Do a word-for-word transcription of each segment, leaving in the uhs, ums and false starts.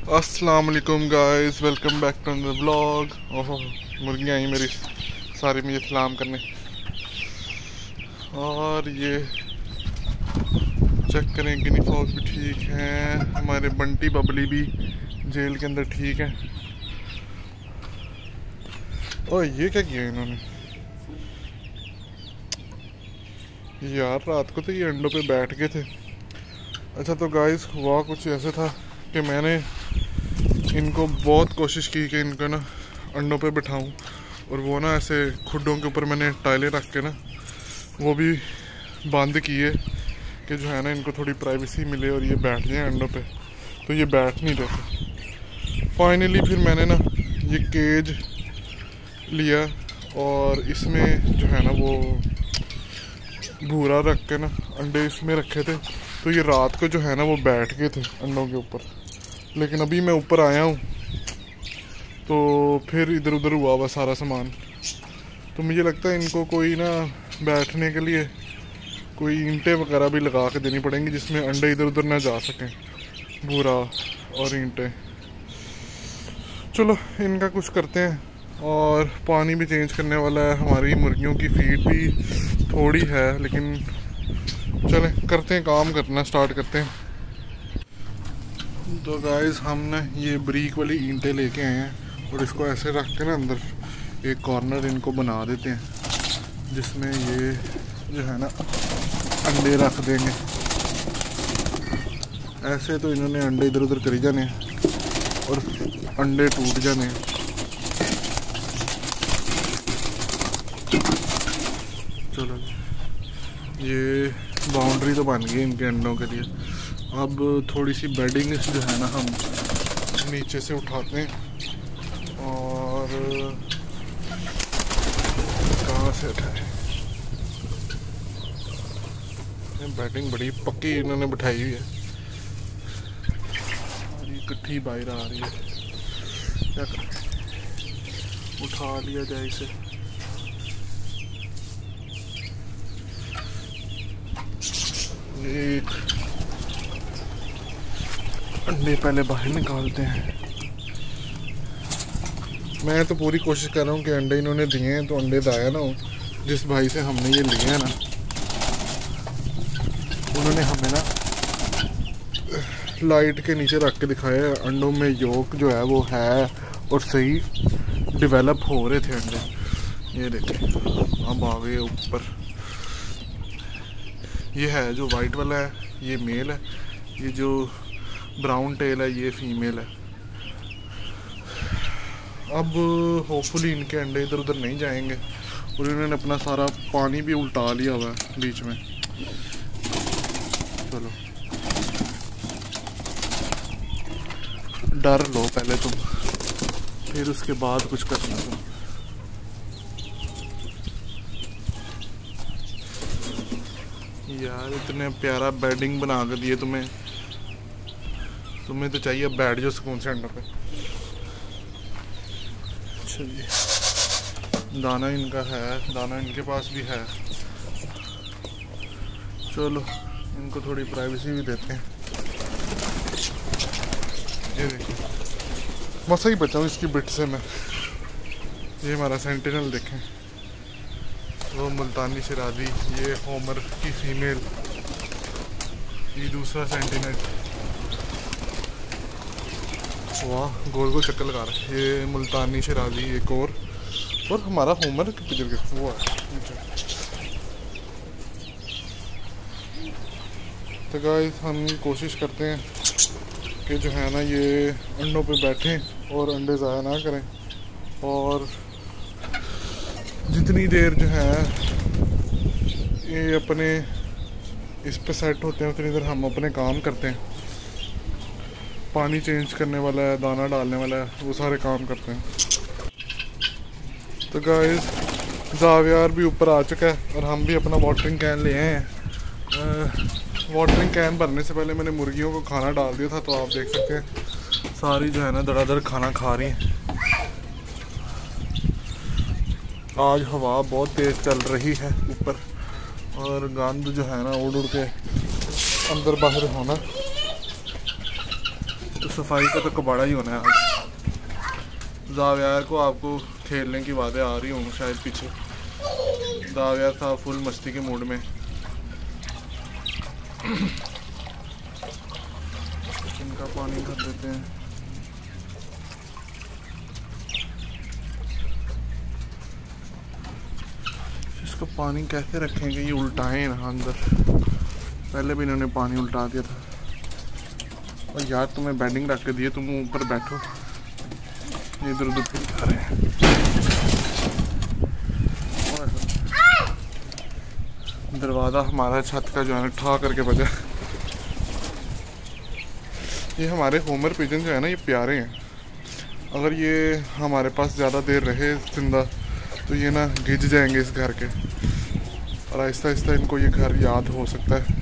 अस्सलाम वालेकुम guys, welcome back to the blog. ओहो, मुर्गियाँ आई मेरी सारी मुझे सलाम करने। और ये चेक करें, गिनी फॉग भी ठीक हैं, हमारे बंटी बबली भी जेल के अंदर ठीक है। ओह, ये क्या किया इन्होंने यार, रात को तो ये अंडों पे बैठ गए थे। अच्छा तो गाइस, हुआ कुछ ऐसे था कि मैंने इनको बहुत कोशिश की कि इनको ना अंडों पे बिठाऊं, और वो ना ऐसे खुड्डों के ऊपर मैंने टाइलें रख के ना वो भी बंद किए कि जो है ना इनको थोड़ी प्राइवेसी मिले और ये बैठ जाए अंडों पे। तो ये बैठ नहीं रहते। फाइनली फिर मैंने ना ये केज लिया और इसमें जो है ना वो भूरा रख के ना अंडे इसमें रखे थे। तो ये रात को जो है ना वो बैठ गए थे अंडों के ऊपर। लेकिन अभी मैं ऊपर आया हूँ तो फिर इधर उधर हुआ हुआ सारा सामान। तो मुझे लगता है इनको कोई ना बैठने के लिए कोई ईंटें वगैरह भी लगा के देनी पड़ेंगी जिसमें अंडे इधर उधर ना जा सकें, भूरा और ईंटें। चलो इनका कुछ करते हैं। और पानी भी चेंज करने वाला है, हमारी मुर्गियों की फीड भी थोड़ी है, लेकिन चलें करते हैं, काम करना स्टार्ट करते हैं। तो गाइस, हम ना ये ब्रीक वाली ईंटें लेके आए हैं और इसको ऐसे रख के ना अंदर एक कॉर्नर इनको बना देते हैं जिसमें ये जो है ना अंडे रख देंगे। ऐसे तो इन्होंने अंडे इधर उधर करी जाने और अंडे टूट जाने। चलो, ये बाउंड्री तो बन गई इनके अंडों के लिए। अब थोड़ी सी बेडिंग जो है ना हम नीचे से उठाते हैं और कहाँ से उठाए, बेडिंग बड़ी पक्की इन्होंने बिठाई हुई है और ये इकट्ठी बाहर आ रही है। क्या करें, उठा लिया जाए इसे। एक अंडे पहले बाहर निकालते हैं। मैं तो पूरी कोशिश कर रहा हूँ कि अंडे इन्होंने दिए हैं तो अंडे दाया ना हो। जिस भाई से हमने ये लिए हैं ना, उन्होंने हमें ना लाइट के नीचे रख के दिखाया है अंडों में योक जो है वो है और सही डेवलप हो रहे थे अंडे। ये देखें, अब आ गए ऊपर। ये है जो वाइट वाला है, ये मेल है। ये जो ब्राउन टेल है ये फीमेल है। अब होपफुली इनके अंडे इधर उधर नहीं जाएंगे। और इन्होंने अपना सारा पानी भी उल्टा लिया हुआ है बीच में। चलो डर लो पहले तुम, फिर उसके बाद कुछ करना तुम। यार इतने प्यारा बेडिंग बना कर दिए तुम्हें, तुम्हें तो चाहिए बैठ जाओ सुकून से अंडों पे। चलिए, दाना इनका है, दाना इनके पास भी है। चलो इनको थोड़ी प्राइवेसी भी देते हैं। ये देखिए, मसा ही बचा हूँ इसकी बिट से मैं। ये हमारा सेंटिनल देखें, वो मुल्तानी शरादी, ये होमर की फीमेल, ये दूसरा सेंटिनल। वाह, गोल गोल चक्कर लगा रहा है। ये मुल्तानी शरादी एक और और हमारा होमर किधर गया, वो है नीचे। तो गाइस, हम कोशिश करते हैं कि जो है ना ये अंडों पे बैठें और अंडे ज़ाया ना करें। और जितनी देर जो है ये अपने इस पे सेट होते हैं उतनी देर हम अपने काम करते हैं। पानी चेंज करने वाला है, दाना डालने वाला है, वो सारे काम करते हैं। तो गाइस, जावियार भी ऊपर आ चुका है और हम भी अपना वाटरिंग कैन ले आए हैं। वाटरिंग कैन भरने से पहले मैंने मुर्गियों को खाना डाल दिया था, तो आप देख सकते हैं सारी जो है ना धड़ाधड़ खाना खा रही हैं। आज हवा बहुत तेज़ चल रही है ऊपर और गंद जो है ना उड़ उड़ के अंदर बाहर होना। सफाई का तो कबाड़ा ही होना है आज। जावियार को आपको खेलने की बातें आ रही होंगी शायद पीछे। जावियार था फुल मस्ती के मूड में। किचन का पानी भर देते हैं। इसको पानी कैसे रखेंगे, ये उल्टाएं ना अंदर। पहले भी इन्होंने पानी उल्टा दिया था। और यार तुम्हें बेडिंग रख के दिए, तुम ऊपर बैठो, इधर उधर फिर जा रहे हैं। दरवाज़ा हमारा छत का जो है ना ठा करके बजा। ये हमारे होमर पिजन जो है ना ये प्यारे हैं। अगर ये हमारे पास ज़्यादा देर रहे जिंदा तो ये ना गिज जाएंगे इस घर के, और आहिस्ता आहिस्ता इनको ये घर याद हो सकता है।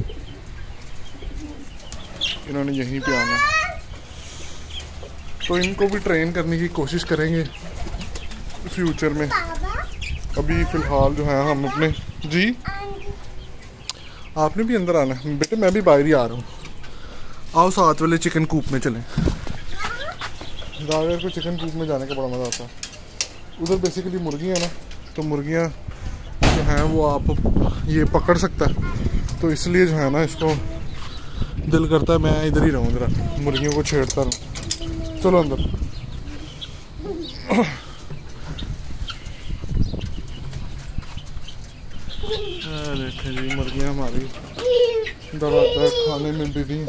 इन्होंने यहीं पे आना है, तो इनको भी ट्रेन करने की कोशिश करेंगे फ्यूचर में। अभी फ़िलहाल जो है हम अपने जी आपने भी अंदर आना है बेटे, मैं भी बाहर ही आ रहा हूँ। आओ साथ वाले चिकन कूप में चलें। जावेर को चिकन कूप में जाने का बड़ा मज़ा आता है। उधर बेसिकली मुर्गियाँ ना, तो मुर्गियाँ जो हैं वो आप ये पकड़ सकता है, तो इसलिए जो है ना इसको दिल करता है मैं इधर ही रहूँ, ज़रा मुर्गियों को छेड़ता रहूँ। चलो अंदर। देखें जी मुर्गियाँ हमारी दवा खाने मिलती थी।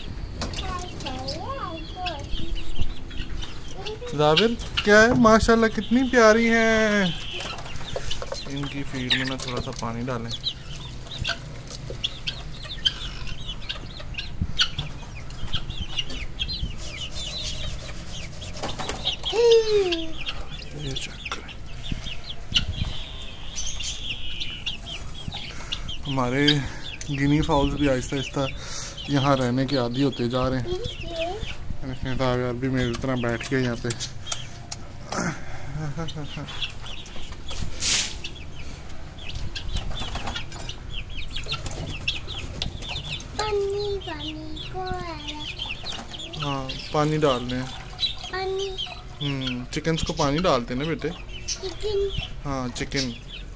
जाविर क्या है, माशाल्लाह कितनी प्यारी हैं। इनकी फीड में ना थोड़ा सा पानी डालें। ये चेक करें, हमारे गिनी फाउल्स भी आहिस्ता आहिस्ता यहाँ रहने के आदी होते जा रहे हैं। यार भी मेरी तरह बैठ के यहाँ पे पानी पानी को हाँ पानी डालने हैं। पानी हम्म चिकन्स को पानी डालते हैं ना बेटे। चिकन हाँ chicken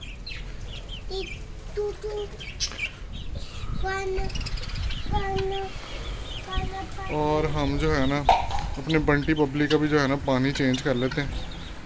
two two one one. और हम जो है ना अपने बंटी बबली का भी जो है ना पानी चेंज कर लेते हैं।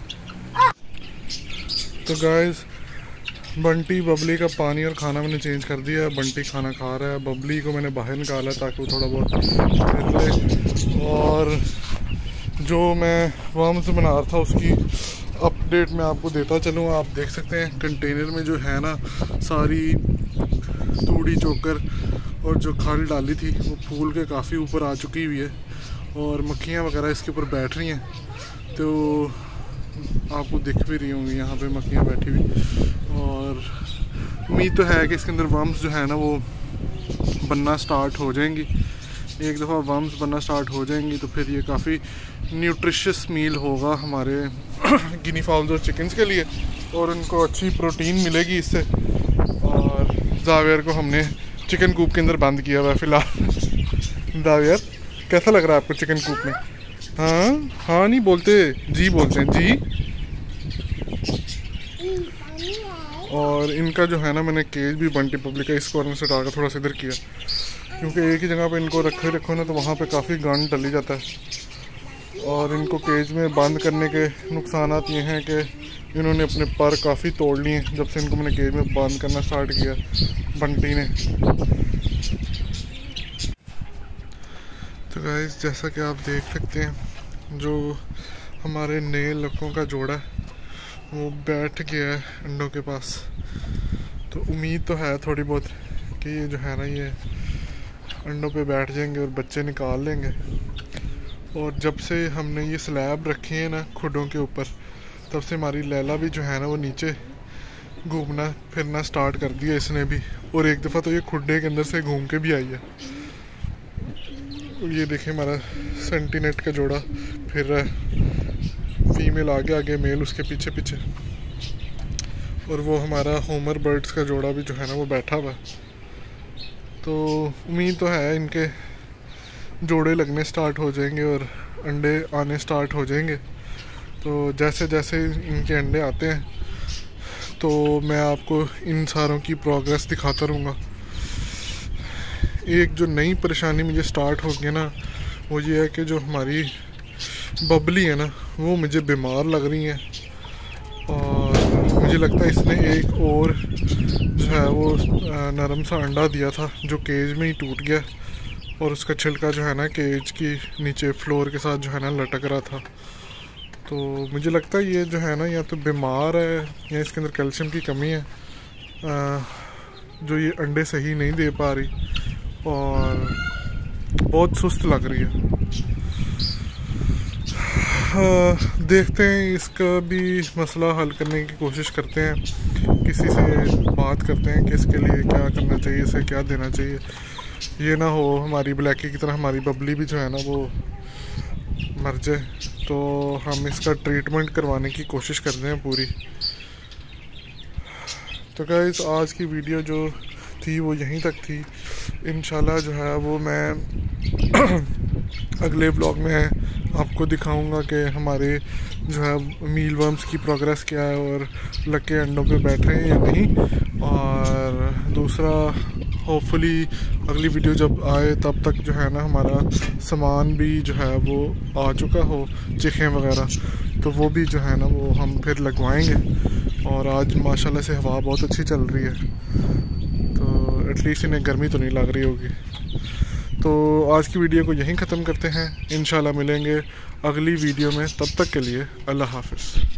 तो गाइस बंटी बबली का पानी और खाना मैंने चेंज कर दिया है। बंटी खाना खा रहा है, बबली को मैंने बाहर निकाला ताकि वो थोड़ा बहुत खेल ले। और जो मैं वर्म्स बना रहा था उसकी अपडेट मैं आपको देता चलूँ। आप देख सकते हैं कंटेनर में जो है ना सारी तूड़ी चोकर और जो खल डाली थी वो फूल के काफ़ी ऊपर आ चुकी हुई है, और मक्खियाँ वगैरह इसके ऊपर बैठ रही हैं। तो आपको दिख भी रही होंगी यहाँ पे मक्खियाँ बैठी हुई। और उम्मीद तो है कि इसके अंदर वर्म्स जो है ना वो बनना स्टार्ट हो जाएंगी। एक दफ़ा वर्म्स बनना स्टार्ट हो जाएंगी तो फिर ये काफ़ी न्यूट्रिशियस मील होगा हमारे गिनी फाउल्स और चिकन्स के लिए, और उनको अच्छी प्रोटीन मिलेगी इससे। और जावेर को हमने चिकन कूप के अंदर बंद किया हुआ है फ़िलहाल। जावेर कैसा लग रहा है आपको चिकन कूप में? हाँ हाँ नहीं बोलते, जी बोलते हैं जी। और इनका जो है ना मैंने केज भी बंटी पब्लिक का इस कॉर्नर से डालकर थोड़ा सा इधर किया, क्योंकि एक ही जगह पे इनको रखे रखो ना तो वहाँ पे काफ़ी गंद डली जाता है। और इनको केज में बंद करने के नुकसान ये हैं कि इन्होंने अपने पर काफ़ी तोड़ लिए जब से इनको मैंने केज में बंद करना स्टार्ट किया बंटी ने। तो गाइस जैसा कि आप देख सकते हैं जो हमारे नए लड़कों का जोड़ा है वो बैठ गया है अंडों के पास। तो उम्मीद तो है थोड़ी बहुत कि ये जो है ना ये अंडों पे बैठ जाएंगे और बच्चे निकाल लेंगे। और जब से हमने ये स्लैब रखी है ना खुडों के ऊपर, तब से हमारी लैला भी जो है ना वो नीचे घूमना फिरना स्टार्ट कर दिया इसने भी। और एक दफ़ा तो ये खुडे के अंदर से घूम के भी आई है। ये देखें हमारा सेंटीनेट का जोड़ा फिर रहा है, फीमेल आगे आगे मेल उसके पीछे पीछे। और वो हमारा होमर बर्ड्स का जोड़ा भी जो है ना वो बैठा हुआ है। तो उम्मीद तो है इनके जोड़े लगने स्टार्ट हो जाएंगे और अंडे आने स्टार्ट हो जाएंगे। तो जैसे जैसे इनके अंडे आते हैं तो मैं आपको इन सारों की प्रोग्रेस दिखाता रहूँगा। एक जो नई परेशानी मुझे स्टार्ट हो गई ना, वो ये है कि जो हमारी बबली है ना, वो मुझे बीमार लग रही है और मुझे लगता है इसने एक और जो है वो नरम सा अंडा दिया था जो केज में ही टूट गया और उसका छिलका जो है ना केज की नीचे फ्लोर के साथ जो है ना लटक रहा था। तो मुझे लगता है ये जो है ना या तो बीमार है या इसके अंदर कैल्शियम की कमी है, आ, जो ये अंडे सही नहीं दे पा रही और बहुत सुस्त लग रही है। आ, देखते हैं इसका भी मसला हल करने की कोशिश करते हैं, किसी से बात करते हैं कि इसके लिए क्या करना चाहिए, इसे क्या देना चाहिए। ये ना हो हमारी ब्लैकी की तरह हमारी बबली भी जो है ना वो मर जाए। तो हम इसका ट्रीटमेंट करवाने की कोशिश करते हैं पूरी। तो गाइस आज की वीडियो जो थी वो यहीं तक थी। इंशाल्लाह जो है वो मैं अगले व्लॉग में आपको दिखाऊंगा कि हमारे जो है मील वर्म्स की प्रोग्रेस क्या है और लगे अंडों पे बैठ रहे हैं या नहीं। और दूसरा होपफुली अगली वीडियो जब आए तब तक जो है ना हमारा सामान भी जो है वो आ चुका हो, चिखें वगैरह, तो वो भी जो है ना वो हम फिर लगवाएंगे। और आज माशाल्लाह से हवा बहुत अच्छी चल रही है, तो एटलीस्ट इन्हें गर्मी तो नहीं लग रही होगी। तो आज की वीडियो को यहीं ख़त्म करते हैं। इंशाल्लाह मिलेंगे अगली वीडियो में, तब तक के लिए अल्लाह हाफ़िज़।